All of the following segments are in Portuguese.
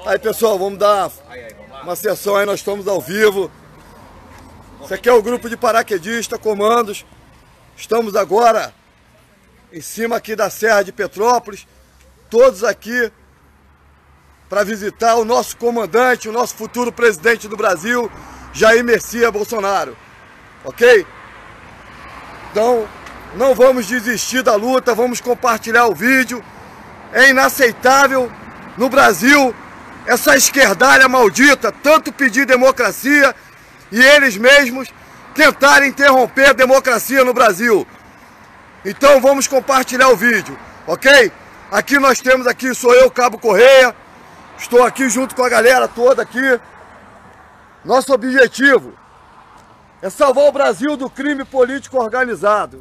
Aí, pessoal, vamos dar uma sessão aí, nós estamos ao vivo. Esse aqui é o grupo de paraquedistas, comandos. Estamos agora em cima aqui da Serra de Petrópolis, todos aqui para visitar o nosso comandante, o nosso futuro presidente do Brasil, Jair Messias Bolsonaro. Ok? Então, não vamos desistir da luta, vamos compartilhar o vídeo. É inaceitável no Brasil essa esquerdalha maldita tanto pedir democracia e eles mesmos tentarem interromper a democracia no Brasil. Então vamos compartilhar o vídeo, ok? Aqui nós temos, aqui sou eu, Cabo Correia, estou aqui junto com a galera toda aqui. Nosso objetivo é salvar o Brasil do crime político organizado.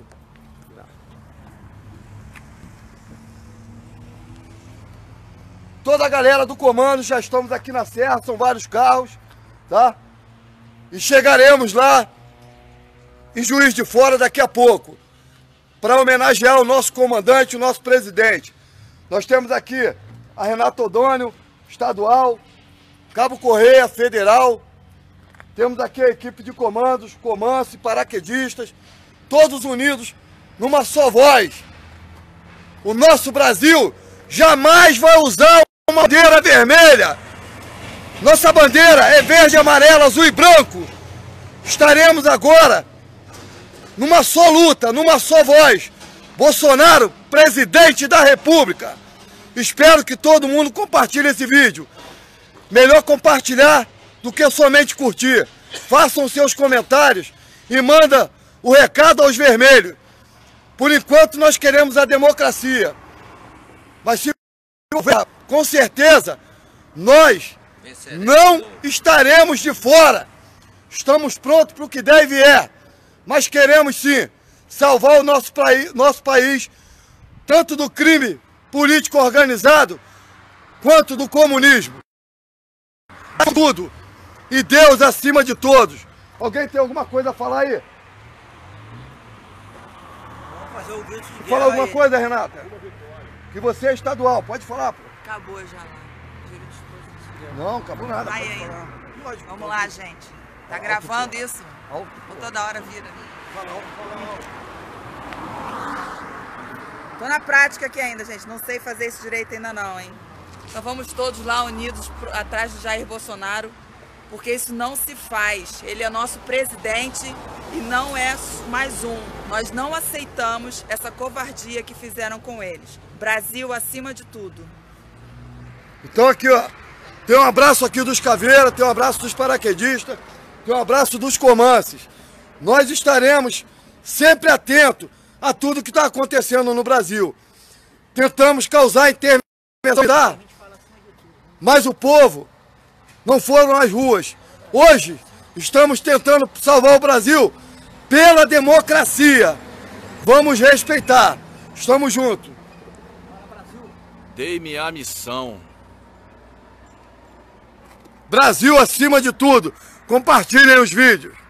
Toda a galera do comando, já estamos aqui na serra, são vários carros, tá? E chegaremos lá em Juiz de Fora daqui a pouco, para homenagear o nosso comandante, o nosso presidente. Nós temos aqui a Renato Odônio, estadual, Cabo Correia, federal. Temos aqui a equipe de comandos, Comance, paraquedistas, todos unidos numa só voz. O nosso Brasil jamais vai usar uma bandeira vermelha. Nossa bandeira é verde, amarelo, azul e branco. Estaremos agora numa só luta, numa só voz. Bolsonaro, presidente da República. Espero que todo mundo compartilhe esse vídeo. Melhor compartilhar do que somente curtir. Façam seus comentários e manda o recado aos vermelhos. Por enquanto nós queremos a democracia. Mas se houver, com certeza, nós não estaremos de fora. Estamos prontos para o que der e vier. Mas queremos sim salvar o nosso país, tanto do crime político organizado, quanto do comunismo. Tudo. E Deus acima de todos. Alguém tem alguma coisa a falar aí? Vamos fazer o grito de guerra. Fala alguma coisa, Renata? Que você é estadual, pode falar, pô. Acabou já lá. Não, acabou nada. Vai aí. Lógico, vamos lá, gente. Tá gravando isso? Ou toda hora vira? Tô na prática aqui ainda, gente. Não sei fazer isso direito ainda não, hein? Então vamos todos lá unidos atrás do Jair Bolsonaro, porque isso não se faz. Ele é nosso presidente e não é mais um. Nós não aceitamos essa covardia que fizeram com eles. Brasil acima de tudo. Então aqui, ó, tem um abraço aqui dos caveiras, tem um abraço dos paraquedistas, tem um abraço dos comances. Nós estaremos sempre atentos a tudo que está acontecendo no Brasil. Tentamos causar intervenção, mas o povo não foram às ruas. Hoje estamos tentando salvar o Brasil pela democracia. Vamos respeitar. Estamos juntos. Dei-me a missão. Brasil acima de tudo. Compartilhem os vídeos.